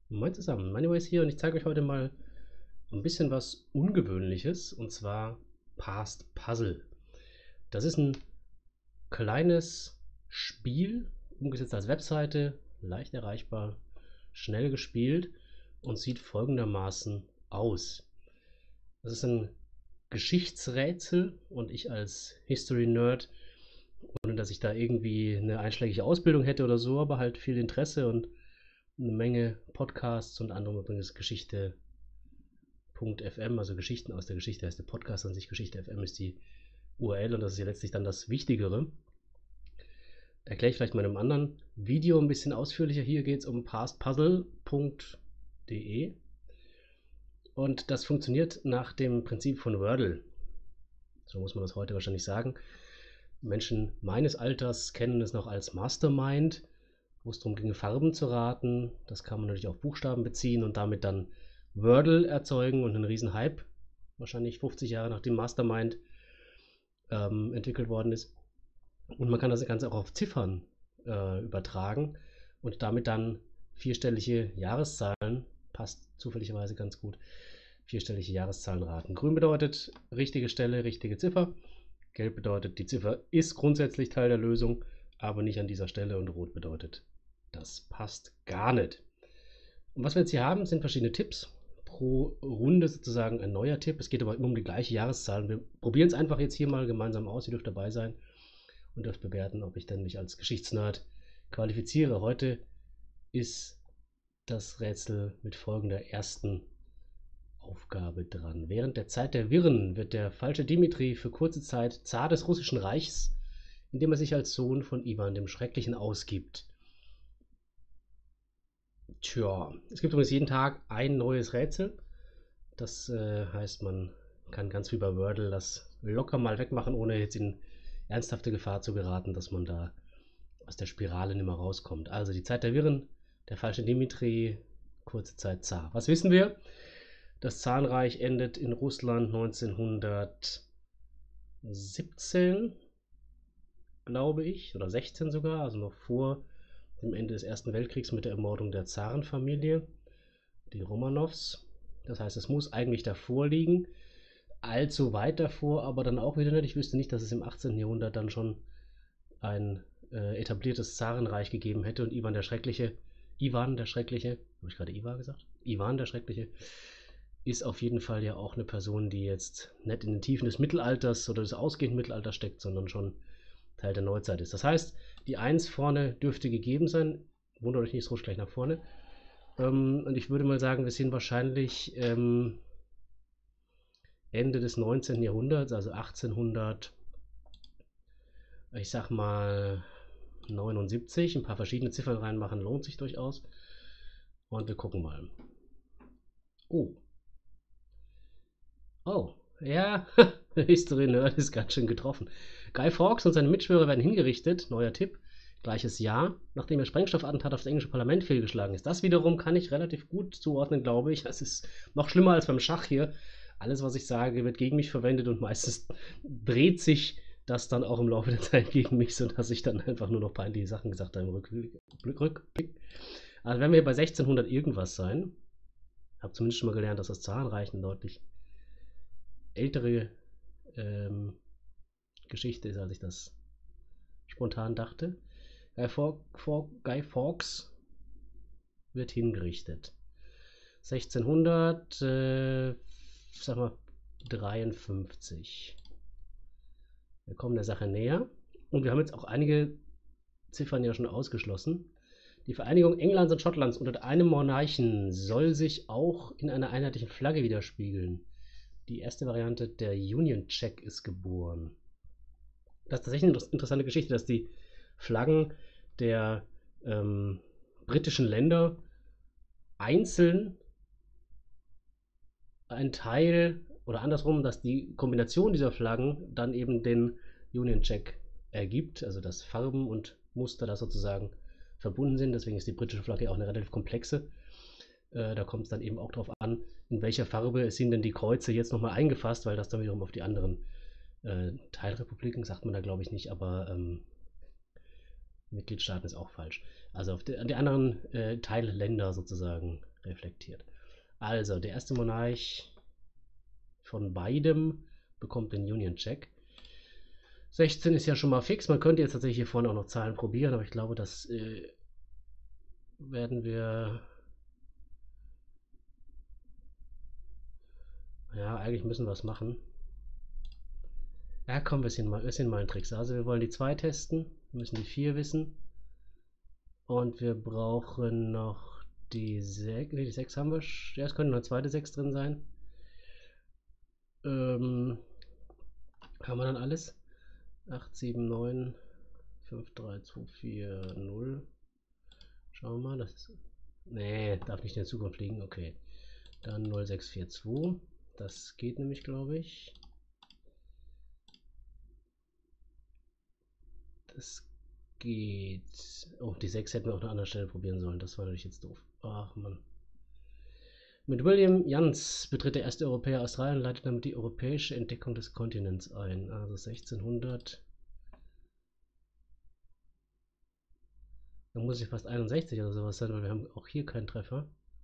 Moin zusammen, Moneyways hier und ich zeige euch heute mal ein bisschen was Ungewöhnliches und zwar Past Puzzle. Das ist ein kleines Spiel, umgesetzt als Webseite, leicht erreichbar, schnell gespielt und sieht folgendermaßen aus. Das ist ein Geschichtsrätsel und ich als History-Nerd, ohne dass ich da irgendwie eine einschlägige Ausbildung hätte oder so, aber halt viel Interesse und eine Menge Podcasts, unter anderem übrigens Geschichte.fm, also Geschichten aus der Geschichte heißt der Podcast an sich, Geschichte.fm ist die URL und das ist ja letztlich dann das Wichtigere. Erkläre ich vielleicht mal in einem anderen Video ein bisschen ausführlicher. Hier geht es um pastpuzzle.de und das funktioniert nach dem Prinzip von Wordle. So muss man das heute wahrscheinlich sagen. Menschen meines Alters kennen es noch als Mastermind, wo es darum ging, Farben zu raten. Das kann man natürlich auf Buchstaben beziehen und damit dann Wordle erzeugen und einen riesen Hype, wahrscheinlich 50 Jahre nachdem Mastermind entwickelt worden ist. Und man kann das Ganze auch auf Ziffern übertragen und damit dann vierstellige Jahreszahlen, passt zufälligerweise ganz gut, vierstellige Jahreszahlen raten. Grün bedeutet richtige Stelle, richtige Ziffer. Gelb bedeutet, die Ziffer ist grundsätzlich Teil der Lösung, aber nicht an dieser Stelle, und rot bedeutet, das passt gar nicht. Und was wir jetzt hier haben, sind verschiedene Tipps. Pro Runde sozusagen ein neuer Tipp. Es geht aber immer um die gleiche Jahreszahl. Wir probieren es einfach jetzt hier mal gemeinsam aus. Ihr dürft dabei sein und dürft bewerten, ob ich denn mich als Geschichtsnerd qualifiziere. Heute ist das Rätsel mit folgender ersten Aufgabe dran. Während der Zeit der Wirren wird der falsche Dimitri für kurze Zeit Zar des Russischen Reichs, indem er sich als Sohn von Iwan dem Schrecklichen ausgibt. Tja, es gibt übrigens jeden Tag ein neues Rätsel. Das heißt, man kann ganz wie bei Wordle das locker mal wegmachen, ohne jetzt in ernsthafte Gefahr zu geraten, dass man da aus der Spirale nicht mehr rauskommt. Also die Zeit der Wirren, der falsche Dimitri, kurze Zeit Zar. Was wissen wir? Das Zarenreich endet in Russland 1917, glaube ich, oder 16 sogar, also noch vor dem Ende des Ersten Weltkriegs mit der Ermordung der Zarenfamilie, die Romanows. Das heißt, es muss eigentlich davor liegen, allzu weit davor, aber dann auch wieder nicht. Ich wüsste nicht, dass es im 18. Jahrhundert dann schon ein etabliertes Zarenreich gegeben hätte und Iwan der Schreckliche, habe ich gerade Iwan gesagt? Iwan der Schreckliche ist auf jeden Fall ja auch eine Person, die jetzt nicht in den Tiefen des Mittelalters oder des ausgehenden Mittelalters steckt, sondern schon Teil der Neuzeit ist. Das heißt, die 1 vorne dürfte gegeben sein. Wundert euch nicht, es rutscht gleich nach vorne. Und ich würde mal sagen, wir sind wahrscheinlich Ende des 19. Jahrhunderts, also 1800, ich sag mal 79. Ein paar verschiedene Ziffern reinmachen lohnt sich durchaus. Und wir gucken mal. Oh. Oh, ja, History Nerd ist ganz schön getroffen. Guy Fawkes und seine Mitschwörer werden hingerichtet. Neuer Tipp. Gleiches Jahr, nachdem ihr Sprengstoffattentat auf das englische Parlament fehlgeschlagen ist. Das wiederum kann ich relativ gut zuordnen, glaube ich. Es ist noch schlimmer als beim Schach hier. Alles, was ich sage, wird gegen mich verwendet und meistens dreht sich das dann auch im Laufe der Zeit gegen mich, sodass ich dann einfach nur noch peinliche Sachen gesagt habe im Rückblick. Also werden wir hier bei 1600 irgendwas sein. Ich habe zumindest schon mal gelernt, dass das Zarenreich eine deutlich ältere Geschichte ist, als ich das spontan dachte. Guy Fawkes wird hingerichtet. 1600, sag mal 53. Wir kommen der Sache näher. Und wir haben jetzt auch einige Ziffern ja schon ausgeschlossen. Die Vereinigung Englands und Schottlands unter einem Monarchen soll sich auch in einer einheitlichen Flagge widerspiegeln. Die erste Variante, der Union Jack, ist geboren. Das ist tatsächlich eine interessante Geschichte, dass die Flaggen der britischen Länder einzeln ein Teil, oder andersrum, dass die Kombination dieser Flaggen dann eben den Union Jack ergibt, also dass Farben und Muster da sozusagen verbunden sind. Deswegen ist die britische Flagge auch eine relativ komplexe. Da kommt es dann eben auch darauf an, in welcher Farbe sind denn die Kreuze jetzt nochmal eingefasst, weil das dann wiederum auf die anderen Teilrepubliken, sagt man da glaube ich nicht, aber Mitgliedstaaten ist auch falsch. Also auf die anderen Teilländer sozusagen reflektiert. Also, der erste Monarch von beidem bekommt den Union Check. 16 ist ja schon mal fix. Man könnte jetzt tatsächlich hier vorne auch noch Zahlen probieren, aber ich glaube, das werden wir... Ja, eigentlich müssen wir es machen. Ja, komm, wir sind mal ein Trick. Also wir wollen die 2 testen, wir müssen die 4 wissen. Und wir brauchen noch die 6. Ne, die 6 haben wir. Ja, es könnte noch eine zweite 6 drin sein. Haben wir dann alles? 8, 7, 9, 5, 3, 2, 4, 0. Schauen wir mal, das ist... Nee, darf nicht in der Zukunft liegen. Okay. Dann 0, 6, 4, 2. Das geht nämlich, glaube ich. Das geht. Oh, die 6 hätten wir auch an einer anderen Stelle probieren sollen. Das war natürlich jetzt doof. Ach Mann. Mit William Jans betritt der erste Europäer Australien und leitet damit die europäische Entdeckung des Kontinents ein. Also 1600. Da muss ich fast 61 oder sowas sein, weil wir haben auch hier keinen Treffer.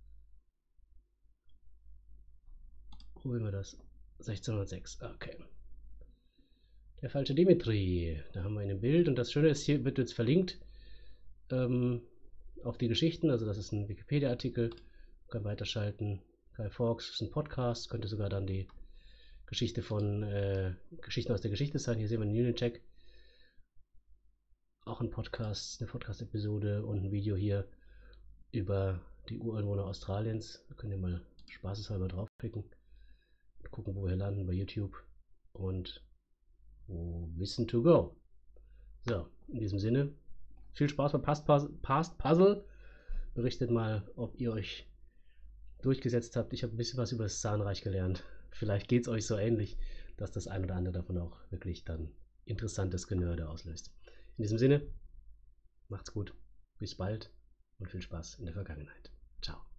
Probieren wir das. 1606. Okay. Der falsche Dimitri. Da haben wir ihn im Bild. Und das Schöne ist, hier wird jetzt verlinkt auf die Geschichten. Also das ist ein Wikipedia-Artikel. Man kann weiterschalten. Guy Fawkes ist ein Podcast. Könnte sogar dann die Geschichte von Geschichten aus der Geschichte sein. Hier sehen wir einen Union Check. Auch ein Podcast, eine Podcast-Episode und ein Video hier über die Ureinwohner Australiens. Da könnt ihr mal spaßeshalber draufklicken und gucken, wo wir landen bei YouTube. Und Wissen to go. So, in diesem Sinne, viel Spaß beim Past Puzzle. Berichtet mal, ob ihr euch durchgesetzt habt. Ich habe ein bisschen was über das Zahnreich gelernt. Vielleicht geht es euch so ähnlich, dass das ein oder andere davon auch wirklich dann interessantes Genörde auslöst. In diesem Sinne, macht's gut, bis bald und viel Spaß in der Vergangenheit. Ciao.